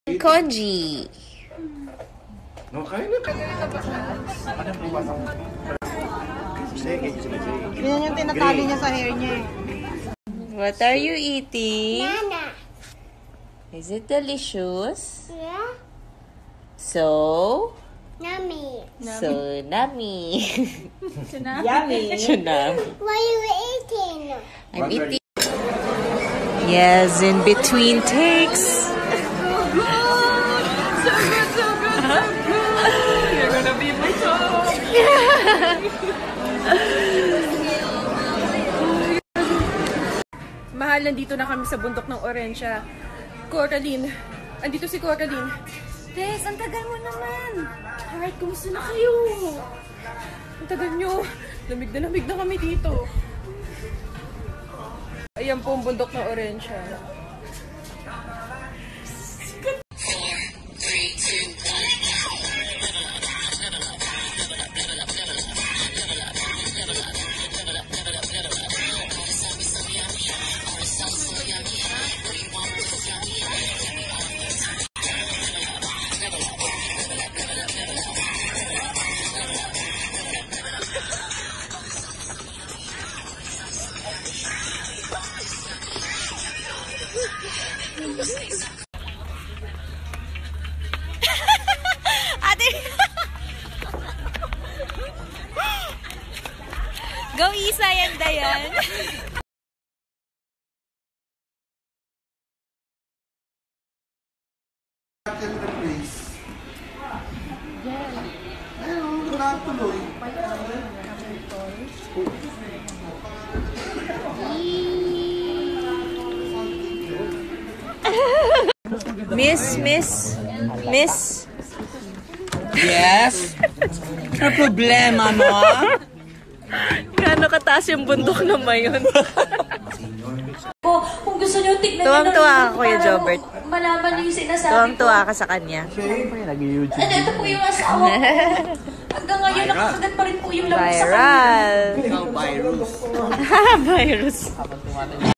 Konji. Yan yung tinatali niya sa hair niya. What are you eating? Nana. Is it delicious? Yeah. So? Nummy. So nummy. Yummy. Tsunami. What are you eating? I'm eating. Yes, in between takes. So good, so good, so good. You're gonna be my top. Mahal, nandito na kami sa bundok ng Orensia. Coraline. Andito si Coraline. Tess, ang tagal mo naman. Heart, kumusta na kayo? Ang tagal nyo. Lamig na kami dito. Ayan po ang bundok ng Orensia. Ate! Go Isa yan, Dayan! Miss. Yes? Ano problema mo? Gaano kataas yung bundok na mayon? Kung gusto nyo, tignan nyo Tuwang-tuwa na ako, Kuya Jobert. malaman nyo yung sinasabi ko. Tuwang-tuwa ka sa kanya. Ito po yung asawa ko. Hanggang ngayon, nakakagat pa rin po yung lamok sa kanya. Viral! Ikaw, virus. Virus.